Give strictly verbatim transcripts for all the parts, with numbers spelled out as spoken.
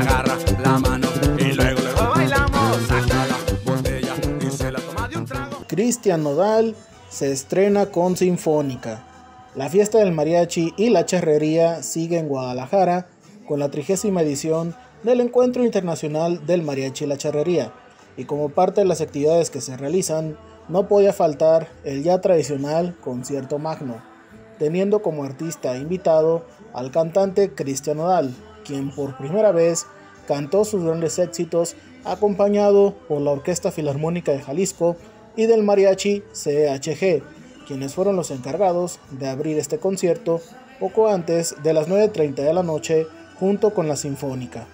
agarra la mano y luego luego bailamos. Saca la botella y se la toma de un trago. Cristian Nodal se estrena con Sinfónica. La fiesta del mariachi y la charrería sigue en Guadalajara con la trigésima edición del Encuentro Internacional del Mariachi y la Charrería, y como parte de las actividades que se realizan, no podía faltar el ya tradicional concierto magno, teniendo como artista invitado al cantante Cristian Nodal, quien por primera vez cantó sus grandes éxitos acompañado por la Orquesta Filarmónica de Jalisco y del Mariachi C H G, quienes fueron los encargados de abrir este concierto poco antes de las nueve treinta de la noche junto con la Sinfónica.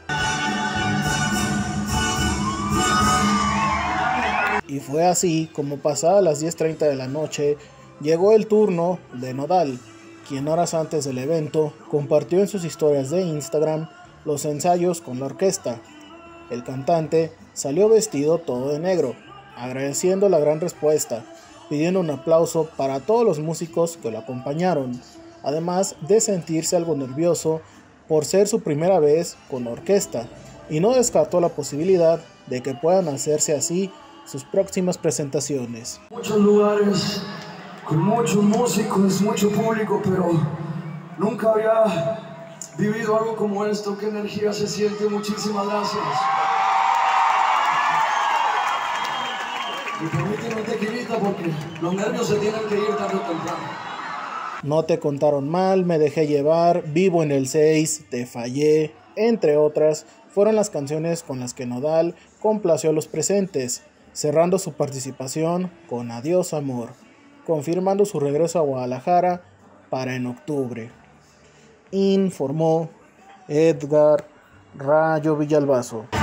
Y fue así como pasadas las diez treinta de la noche llegó el turno de Nodal, quien horas antes del evento compartió en sus historias de Instagram los ensayos con la orquesta. El cantante salió vestido todo de negro, agradeciendo la gran respuesta, pidiendo un aplauso para todos los músicos que lo acompañaron, además de sentirse algo nervioso por ser su primera vez con la orquesta, y no descartó la posibilidad de que puedan hacerse así sus próximas presentaciones. Muchos lugares, con muchos músicos, mucho público, pero nunca había vivido algo como esto. Qué energía se siente, muchísimas gracias. Y permíteme un tequilita porque los nervios se tienen que ir tarde o temprano. No te contaron mal, Me dejé llevar, Vivo en el seis, Te fallé, entre otras, fueron las canciones con las que Nodal complació a los presentes, cerrando su participación con Adiós Amor, confirmando su regreso a Guadalajara para en octubre. Informó Edgar Rayo Villalbazo.